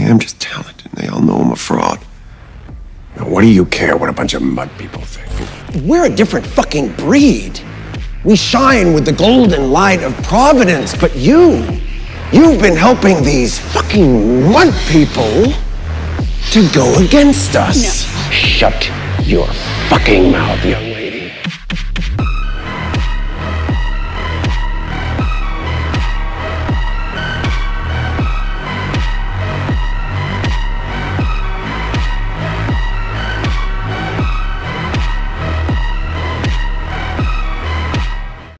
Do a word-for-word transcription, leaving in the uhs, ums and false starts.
am just talented. They all know I'm a fraud. Now, what do you care what a bunch of mud people think? We're a different fucking breed. We shine with the golden light of Providence, but you, you've been helping these fucking mud people to go against us. No. Shut your fucking mouth, young lady.